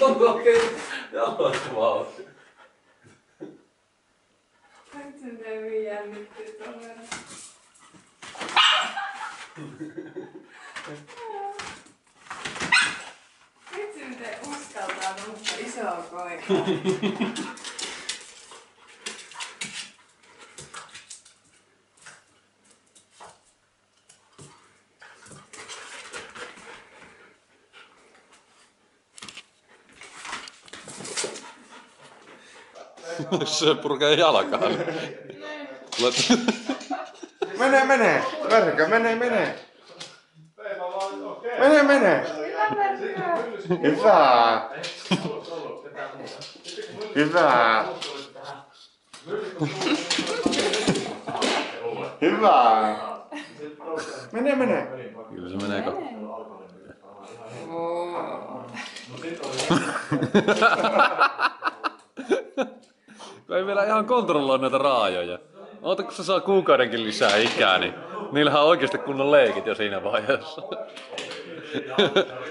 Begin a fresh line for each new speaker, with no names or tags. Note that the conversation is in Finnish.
Onko oikein jalasta vauhti?
Nyt sen hyvin jännittyy tuolla. Nyt se miten uskaltaa tuollaista isoa koiraa.
Se purkee jalkaan.
Mene! Märkä, mene! Mene! Hyvä! Hyvä! Hyvä! Mene!
Kyllä se menee ei vielä ihan kontrolloi näitä raajoja. Oota, kun se saa kuukaudenkin lisää ikää, niin niillähän on oikeasti kunnon leikit jo siinä vaiheessa.